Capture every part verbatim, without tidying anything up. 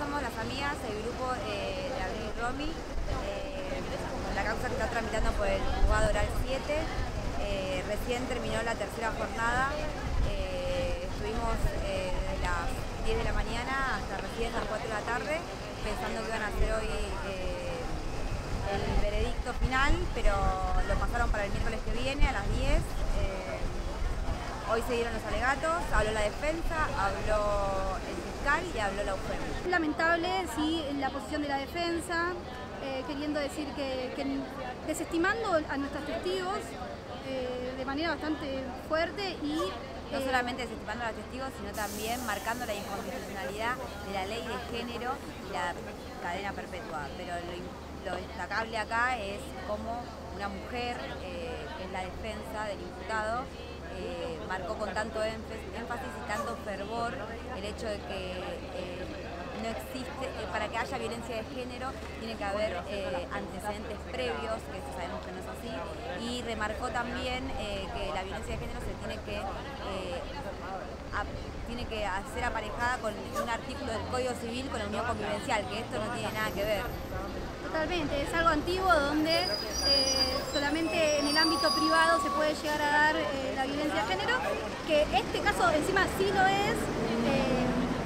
somos las amigas, el grupo eh, de Abril y Romy, eh, la causa que está tramitando por el juzgado oral siete. Eh, recién terminó la tercera jornada, eh, estuvimos eh, desde las diez de la mañana hasta recién las cuatro de la tarde, pensando que iban a hacer hoy eh, el veredicto final, pero lo pasaron para el miércoles que viene a las diez. Eh, Hoy se dieron los alegatos, habló la defensa, habló el fiscal y habló la U F E M. Lamentable, sí, la posición de la defensa, eh, queriendo decir que, que desestimando a nuestros testigos eh, de manera bastante fuerte y... No eh, solamente desestimando a los testigos, sino también marcando la inconstitucionalidad de la ley de género y la cadena perpetua. Pero lo, lo destacable acá es cómo una mujer, eh, que es la defensa del imputado, Eh, marcó con tanto énfasis y tanto fervor el hecho de que eh, no existe, eh, para que haya violencia de género tiene que haber eh, antecedentes previos, que eso sabemos que no es así, y remarcó también eh, que la violencia de género se tiene que, eh, a, tiene que ser aparejada con un artículo del Código Civil con la unión convivencial, que esto no tiene nada que ver. Totalmente, es algo antiguo donde eh, solamente en el ámbito privado se puede llegar a dar eh, la violencia de género, que este caso encima sí lo es. Eh,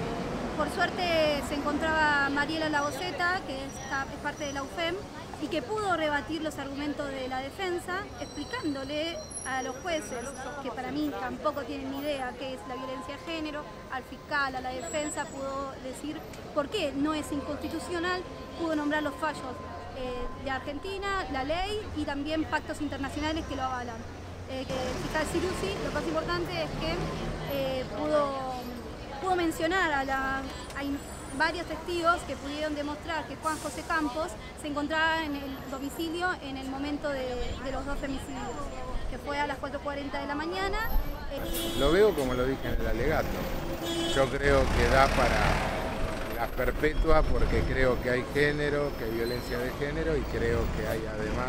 por suerte se encontraba Mariela Lagoseta, que está, es parte de la U F E M, y que pudo rebatir los argumentos de la defensa, explicándole a los jueces, que para mí tampoco tienen ni idea qué es la violencia de género, al fiscal, a la defensa, pudo decir por qué no es inconstitucional, pudo nombrar los fallos eh, de Argentina, la ley y también pactos internacionales que lo avalan. Eh, que el fiscal Ciruzzi, lo más importante es que eh, pudo, pudo mencionar a la... A varios testigos que pudieron demostrar que Juan José Campos se encontraba en el domicilio en el momento de, de los dos femicidios, que fue a las cuatro cuarenta de la mañana. Lo veo como lo dije en el alegato. Yo creo que da para la perpetua porque creo que hay género, que hay violencia de género y creo que hay además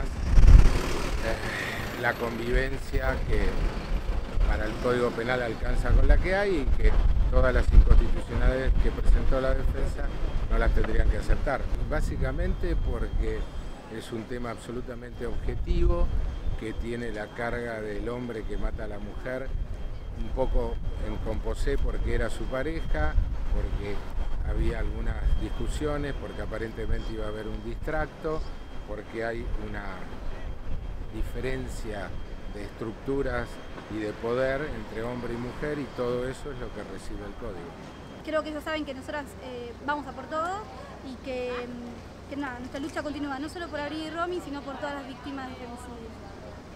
eh, la convivencia que para el Código Penal alcanza con la que hay y que todas las inconstitucionalidades que presentó la defensa no las tendrían que aceptar. Básicamente porque es un tema absolutamente objetivo que tiene la carga del hombre que mata a la mujer un poco en composé porque era su pareja, porque había algunas discusiones, porque aparentemente iba a haber un distracto, porque hay una diferencia de estructuras y de poder entre hombre y mujer y todo eso es lo que recibe el código. Creo que ellos saben que nosotras eh, vamos a por todo y que, que nada, nuestra lucha continúa no solo por Abril y Romy, sino por todas las víctimas de femicidio.